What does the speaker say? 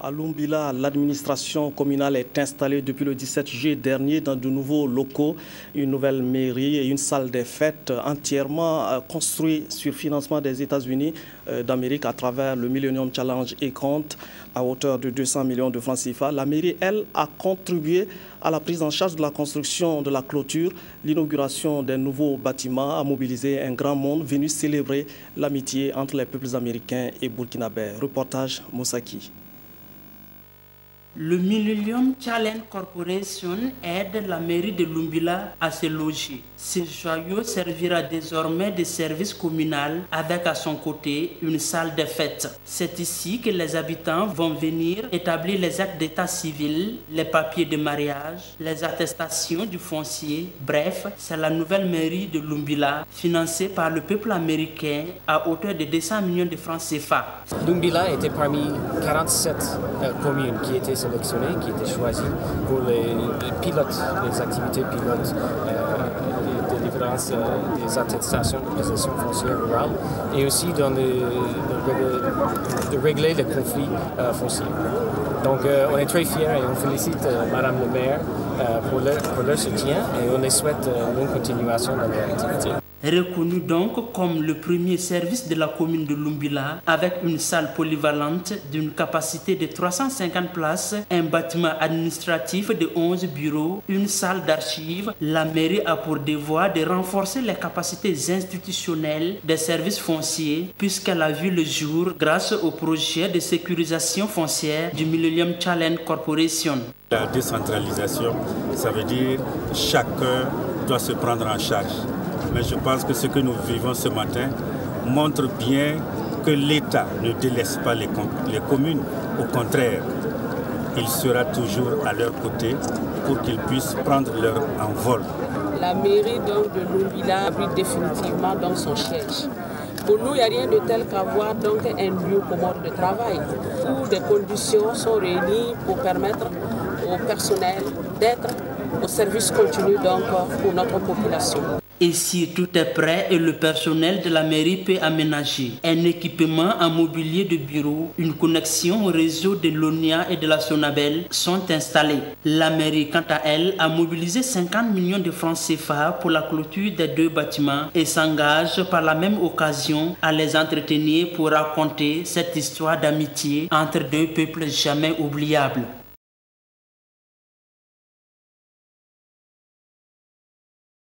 À Lumbila, l'administration communale est installée depuis le 17 juillet dernier dans de nouveaux locaux, une nouvelle mairie et une salle des fêtes entièrement construite sur financement des États-Unis d'Amérique à travers le Millennium Challenge et compte à hauteur de 200 millions de francs CFA. La mairie, elle, a contribué à la prise en charge de la construction de la clôture, l'inauguration des nouveaux bâtiments, a mobilisé un grand monde venu célébrer l'amitié entre les peuples américains et burkinabés. Reportage Moussaki. Le Millennium Challenge Corporation aide la mairie de Lumbila à se loger. Ce joyau servira désormais de service communal avec à son côté une salle de fête. C'est ici que les habitants vont venir établir les actes d'état civil, les papiers de mariage, les attestations du foncier. Bref, c'est la nouvelle mairie de Lumbila financée par le peuple américain à hauteur de 200 millions de francs CFA. Lumbila était parmi 47 communes qui étaient sélectionnées, qui étaient choisies pour les pilotes, les activités pilotes de délivrance des attestations de possession foncière rurale et aussi de régler les conflits fonciers. Donc on est très fiers et on félicite Madame le maire pour leur soutien et on les souhaite une bonne continuation dans leur activité. Reconnu donc comme le premier service de la commune de Lumbila avec une salle polyvalente d'une capacité de 350 places, un bâtiment administratif de 11 bureaux, une salle d'archives, la mairie a pour devoir de renforcer les capacités institutionnelles des services fonciers puisqu'elle a vu le jour grâce au projet de sécurisation foncière du Millennium Challenge Corporation. La décentralisation, ça veut dire que chacun doit se prendre en charge. Mais je pense que ce que nous vivons ce matin montre bien que l'État ne délaisse pas les communes. Au contraire, il sera toujours à leur côté pour qu'ils puissent prendre leur envol. La mairie donc, de Lumbila abrite définitivement dans son siège. Pour nous, il n'y a rien de tel qu'avoir donc un lieu commode de travail où des conditions sont réunies pour permettre au personnel d'être au service continu donc, pour notre population. Ici, tout est prêt et le personnel de la mairie peut aménager. Un équipement en mobilier de bureau, une connexion au réseau de l'ONIA et de la Sonabel sont installés. La mairie, quant à elle, a mobilisé 50 millions de francs CFA pour la clôture des deux bâtiments et s'engage par la même occasion à les entretenir pour raconter cette histoire d'amitié entre deux peuples jamais oubliables.